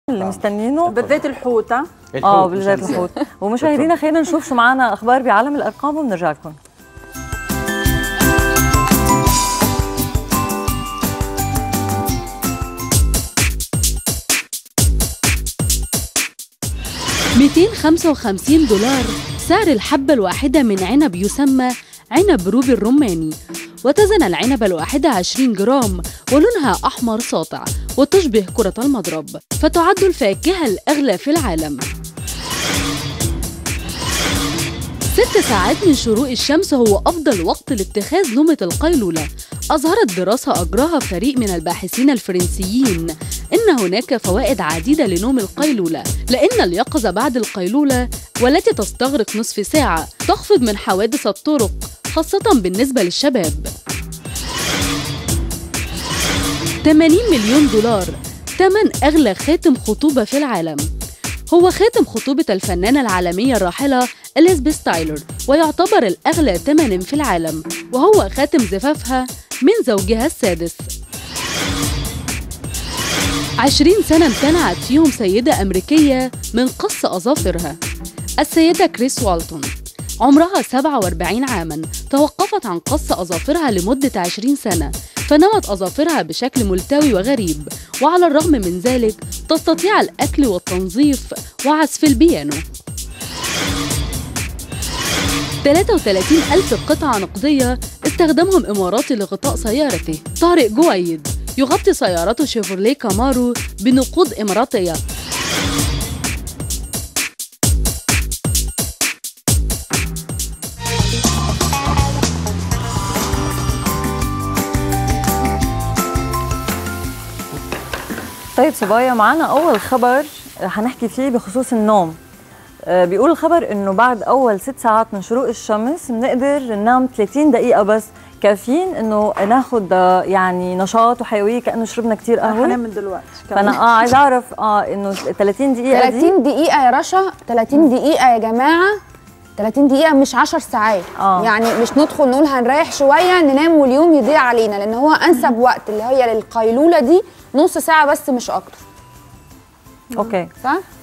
اللي مستنيينه بالذات الحوت. بالذات الحوت. ومشاهدينا خلينا نشوف شو معنا اخبار بعالم الارقام وبنرجع لكم. $255 سعر الحبة الواحدة من عنب يسمى عنب روبي الرماني، وتزن العنبة الواحدة 20 جرام ولونها أحمر ساطع وتشبه كرة المضرب، فتعد الفاكهة الأغلى في العالم. 6 ساعات من شروق الشمس هو أفضل وقت لاتخاذ نومة القيلولة. أظهرت دراسة أجراها فريق من الباحثين الفرنسيين إن هناك فوائد عديدة لنوم القيلولة، لأن اليقظة بعد القيلولة والتي تستغرق نصف ساعة تخفض من حوادث الطرق خاصة بالنسبة للشباب. $80 مليون ثمن أغلى خاتم خطوبة في العالم. هو خاتم خطوبة الفنانة العالمية الراحلة إليزابيث تايلور، ويعتبر الأغلى ثمناً في العالم، وهو خاتم زفافها من زوجها السادس. 20 سنة امتنعت فيهم سيدة أمريكية من قص أظافرها. السيدة كريس والتون عمرها 47 عاماً توقفت عن قص أظافرها لمدة 20 سنة، فنمت أظافرها بشكل ملتوي وغريب، وعلى الرغم من ذلك تستطيع الأكل والتنظيف وعزف البيانو. 33,000 قطعة نقدية استخدمهم إماراتي لغطاء سيارته. طارق جويد يغطي سيارته شيفروليه كامارو بنقود إماراتية. طيب صبايا، معنا أول خبر هنحكي فيه بخصوص النوم. بيقول الخبر إنه بعد أول 6 ساعات من شروق الشمس بنقدر ننام 30 دقيقة بس، كافيين إنه ناخد يعني نشاط وحيوية كأنه شربنا كتير قهوة. هنام من دلوقتي. فأنا عايز أعرف إنه 30 دقيقة دي 30 دقيقة يا رشا، 30 دقيقة يا جماعة، 30 دقيقة مش 10 ساعات. يعني مش ندخل نقول هنريح شوية ننام واليوم يضيع علينا، لأن هو أنسب وقت اللي هي للقيلولة دي نص ساعة بس مش أكتر. أوكي صح؟